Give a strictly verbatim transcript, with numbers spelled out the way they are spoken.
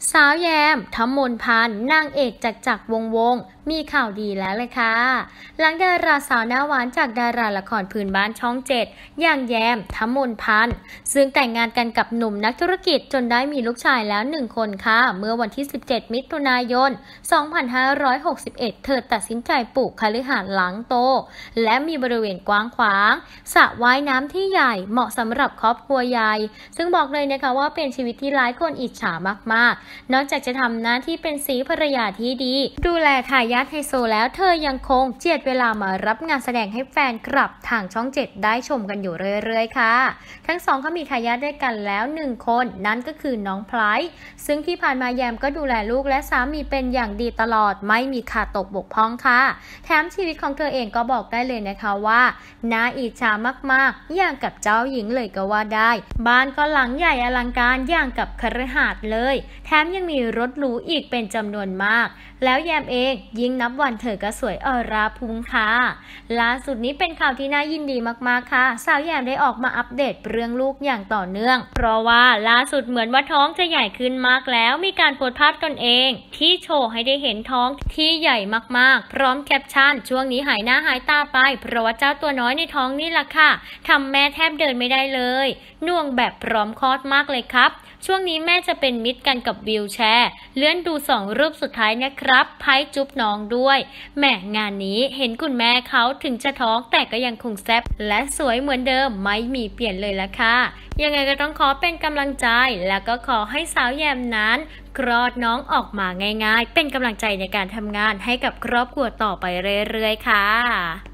สาวแยมทมนพานนางเอกจากจักรวงศ์วงศ์มีข่าวดีแล้วเลยค่ะหลังดาราสาวหน้าหวานจากดาราละครพื้นบ้านช่องเจ็ดอย่างแยมทมนพานซึ่งแต่งงานกันกับหนุ่มนักธุรกิจจนได้มีลูกชายแล้วหนึ่งคนค่ะเมื่อวันที่สิบเจ็ดมิถุนายนสองพันห้าร้อยหกสิบเอ็ดเธอตัดสินใจปลูกคฤหาสน์หลังโตและมีบริเวณกว้างขวางสระว่ายน้ำที่ใหญ่เหมาะสำหรับครอบครัวใหญ่ซึ่งบอกเลยนะคะว่าเป็นชีวิตที่หลายคนอิจฉามากๆนอกจากจะทำหน้าที่เป็นสีภรรยาที่ดีดูแลทายาทไฮโซแล้วเธอยังคงเจียดเวลามารับงานแสดงให้แฟนคลับทางช่องเจ็ดได้ชมกันอยู่เรื่อยๆค่ะทั้งสองเขามีทายาทด้วยกันแล้วหนึ่งคนนั่นก็คือน้องไพร์ซึ่งที่ผ่านมาแยมก็ดูแลลูกและสามีเป็นอย่างดีตลอดไม่มีขาดตกบกพร่องค่ะแถมชีวิตของเธอเองก็บอกได้เลยนะคะว่าน่าอิจฉามากๆอย่างกับเจ้าหญิงเลยก็ว่าได้บ้านก็หลังใหญ่อลังการอย่างกับคฤหาสน์เลยแถมยังมีรถหรูอีกเป็นจำนวนมากแล้วแยมเองยิ่งนับวันเธอก็สวยออราพุ่งค่ะล่าสุดนี้เป็นข่าวที่น่ายินดีมากๆค่ะสาวแยมได้ออกมาอัปเดตเรื่องลูกอย่างต่อเนื่องเพราะว่าล่าสุดเหมือนว่าท้องจะใหญ่ขึ้นมากแล้วมีการโพสต์ภาพตนเองที่โชว์ให้ได้เห็นท้องที่ใหญ่มากๆพร้อมแคปชั่นช่วงนี้หายหน้าหายตาไปเพราะว่าเจ้าตัวน้อยในท้องนี่แหละค่ะทำแม่แทบเดินไม่ได้เลยน่วงแบบพร้อมคลอดมากเลยครับช่วงนี้แม่จะเป็นมิตรกันกับวิวแชร์เลื่อนดูสองรูปสุดท้ายนะครับไพ่จุ๊บน้องด้วยแหมงานนี้เห็นคุณแม่เขาถึงจะท้องแต่ก็ยังคงแซ่บและสวยเหมือนเดิมไม่มีเปลี่ยนเลยละค่ะยังไงก็ต้องขอเป็นกำลังใจแล้วก็ขอให้สาวแยมนั้นคลอดน้องออกมาง่ายๆเป็นกำลังใจในการทำงานให้กับครอบครัวต่อไปเรื่อยๆค่ะ